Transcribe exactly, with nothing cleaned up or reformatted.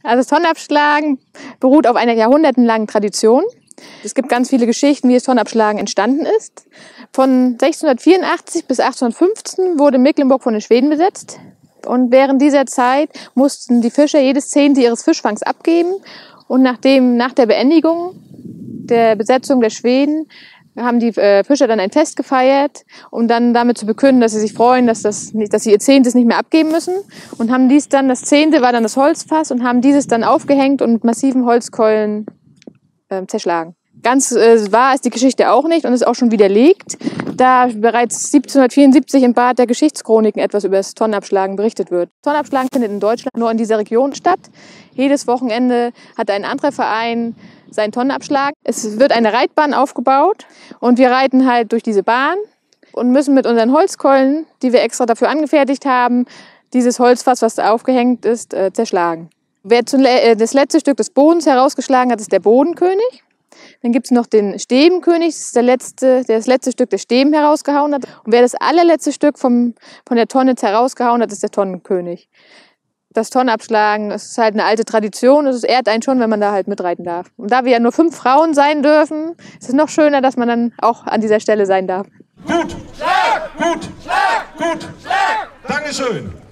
Also das Tonnabschlagen beruht auf einer jahrhundertelangen Tradition. Es gibt ganz viele Geschichten, wie das Tonnabschlagen entstanden ist. Von sechzehnhundertvierundachtzig bis achtzehnhundertfünfzehn wurde Mecklenburg von den Schweden besetzt. Und während dieser Zeit mussten die Fischer jedes Zehnte ihres Fischfangs abgeben. Und nachdem, nach der Beendigung der Besetzung der Schweden haben die äh, Fischer dann ein Fest gefeiert, um dann damit zu bekünden, dass sie sich freuen, dass, das nicht, dass sie ihr Zehntes nicht mehr abgeben müssen. Und haben dies dann, das Zehnte war dann das Holzfass und haben dieses dann aufgehängt und mit massiven Holzkeulen äh, zerschlagen. Ganz äh, wahr ist die Geschichte auch nicht und ist auch schon widerlegt, da bereits siebzehnhundertvierundsiebzig im Bad der Geschichtschroniken etwas über das Tonnabschlagen berichtet wird. Tonnabschlagen findet in Deutschland nur in dieser Region statt. Jedes Wochenende hat ein anderer Verein seinen Tonnenabschlag. Es wird eine Reitbahn aufgebaut und wir reiten halt durch diese Bahn und müssen mit unseren Holzkeulen, die wir extra dafür angefertigt haben, dieses Holzfass, was da aufgehängt ist, äh, zerschlagen. Wer das letzte Stück des Bodens herausgeschlagen hat, ist der Bodenkönig. Dann gibt es noch den Stäbenkönig, das ist der, letzte, der das letzte Stück der Stäben herausgehauen hat. Und wer das allerletzte Stück vom, von der Tonne herausgehauen hat, ist der Tonnenkönig. Das Tonnenabschlagen, das ist halt eine alte Tradition, es ehrt einen schon, wenn man da halt mitreiten darf. Und da wir ja nur fünf Frauen sein dürfen, ist es noch schöner, dass man dann auch an dieser Stelle sein darf. Gut, Schlag, gut, Schlag, gut, Schlag. Dankeschön.